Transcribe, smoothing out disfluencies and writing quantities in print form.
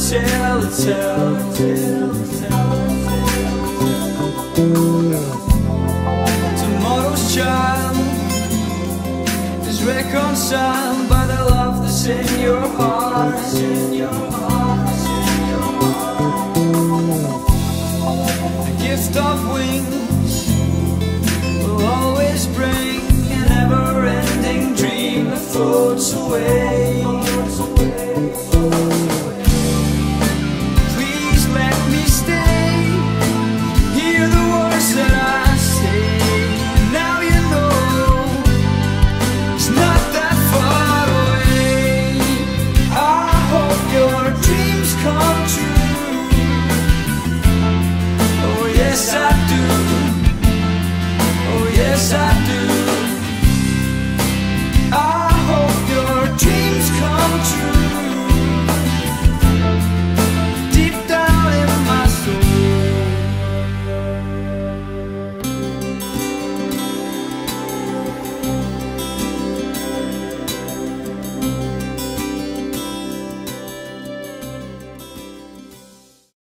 tale to tell. Tomorrow's child is reconciled by the love that's in your heart. A gift of wings will always bring an ever-ending dream that floats away. Please let me stay, hear the words that I say. Now you know it's not that far away. I hope your dreams come true. Oh yes I do, oh yes I do.